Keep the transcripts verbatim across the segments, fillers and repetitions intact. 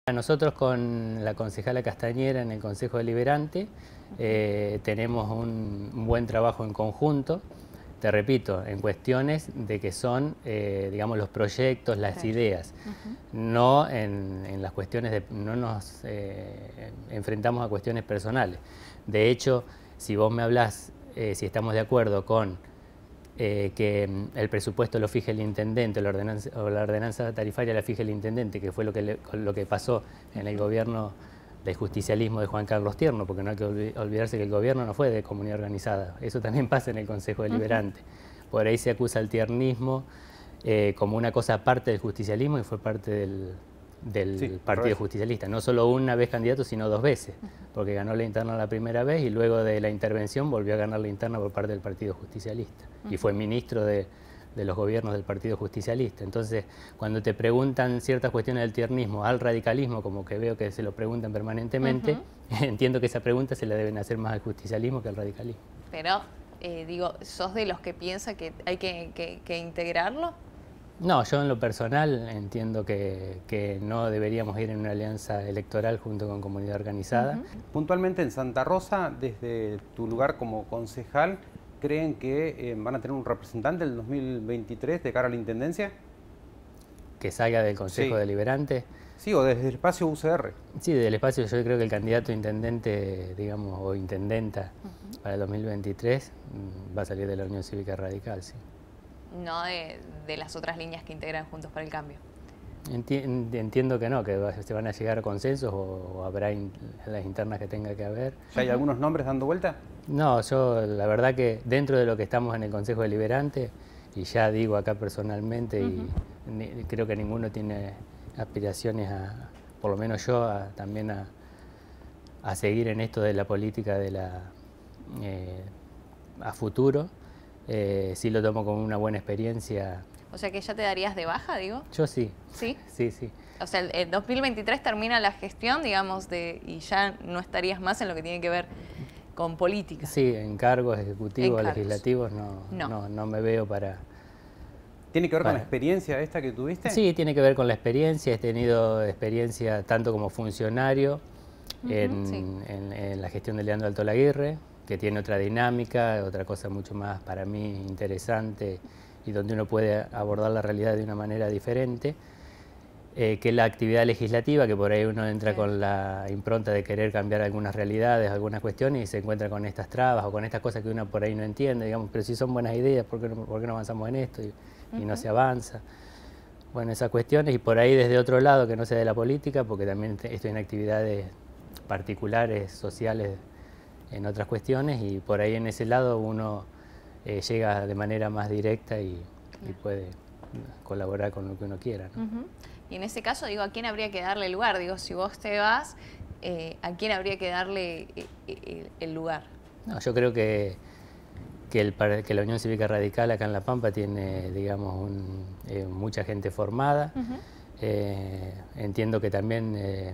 Nosotros con la concejala Castañera en el Consejo Deliberante eh, tenemos un, un buen trabajo en conjunto, te repito, en cuestiones de que son, eh, digamos, los proyectos, las Claro. ideas, Uh-huh. no en, en las cuestiones de, no nos eh, enfrentamos a cuestiones personales. De hecho, si vos me hablás, eh, si estamos de acuerdo con Eh, que el presupuesto lo fije el intendente, la ordenanza, o la ordenanza tarifaria la fije el intendente, que fue lo que, le, lo que pasó en el gobierno del justicialismo de Juan Carlos Tierno, porque no hay que olvidarse que el gobierno no fue de comunidad organizada, eso también pasa en el Consejo Deliberante. Uh-huh. Por ahí se acusa el tiernismo eh, como una cosa aparte del justicialismo y fue parte del, del sí, Partido Justicialista, no solo una vez candidato, sino dos veces, porque ganó la interna la primera vez y luego de la intervención volvió a ganar la interna por parte del Partido Justicialista y fue ministro de, de los gobiernos del Partido Justicialista. Entonces, cuando te preguntan ciertas cuestiones del tiernismo al radicalismo, como que veo que se lo preguntan permanentemente, uh-huh. entiendo que esa pregunta se la deben hacer más al justicialismo que al radicalismo. Pero, eh, digo, ¿sos de los que piensa que hay que, que, que integrarlo? No, yo en lo personal entiendo que, que no deberíamos ir en una alianza electoral junto con comunidad organizada. Uh-huh. Puntualmente en Santa Rosa, desde tu lugar como concejal, ¿creen que eh, van a tener un representante en el dos mil veintitrés de cara a la Intendencia? ¿Que salga del Consejo sí. Deliberante? Sí, o desde el espacio U C R. Sí, del espacio yo creo que el candidato a intendente, digamos, o intendenta uh-huh. para el dos mil veintitrés va a salir de la Unión Cívica Radical, sí. No de, de las otras líneas que integran Juntos por el Cambio. Enti entiendo que no, que se van a llegar a consensos o, o habrá in las internas que tenga que haber. ¿Ya hay algunos nombres dando vuelta? No, yo la verdad que dentro de lo que estamos en el Consejo Deliberante, y ya digo acá personalmente, uh-huh. y ni, creo que ninguno tiene aspiraciones a, por lo menos yo, a, también a, a seguir en esto de la política de la eh, a futuro. Eh, sí lo tomo como una buena experiencia. O sea que ya te darías de baja, digo. Yo sí. ¿Sí? Sí, sí. O sea, el, el dos mil veintitrés termina la gestión, digamos, de y ya no estarías más en lo que tiene que ver con política. Sí, en cargos ejecutivos, Encargos. legislativos, no, no. No, no me veo para... ¿Tiene que ver para... con la experiencia esta que tuviste? Sí, tiene que ver con la experiencia. He tenido experiencia tanto como funcionario uh-huh, en, sí. en, en la gestión de Leandro Alto Laguirre, que tiene otra dinámica, otra cosa mucho más para mí interesante y donde uno puede abordar la realidad de una manera diferente, eh, que la actividad legislativa, que por ahí uno entra sí. con la impronta de querer cambiar algunas realidades, algunas cuestiones y se encuentra con estas trabas o con estas cosas que uno por ahí no entiende, digamos, pero si son buenas ideas, ¿por qué no, por qué no avanzamos en esto? Y, uh-huh. y no se avanza. Bueno, esas cuestiones y por ahí desde otro lado que no sea de la política, porque también estoy en actividades particulares, sociales, en otras cuestiones y por ahí en ese lado uno eh, llega de manera más directa y, y puede colaborar con lo que uno quiera, ¿no? Uh-huh. Y en ese caso, digo, ¿a quién habría que darle lugar? Digo, si vos te vas, eh, ¿a quién habría que darle el, el lugar? No, yo creo que, que, el, que la Unión Cívica Radical acá en La Pampa tiene, digamos, un, eh, mucha gente formada. Uh-huh. eh, entiendo que también eh,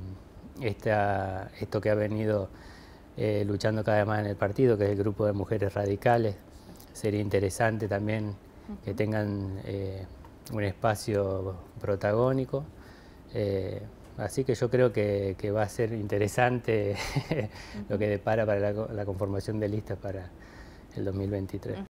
esta, esto que ha venido Eh, luchando cada vez más en el partido, que es el grupo de mujeres radicales. Sería interesante también uh-huh. que tengan eh, un espacio protagónico. Eh, así que yo creo que, que va a ser interesante uh-huh. lo que depara para la, la conformación de listas para el dos mil veintitrés.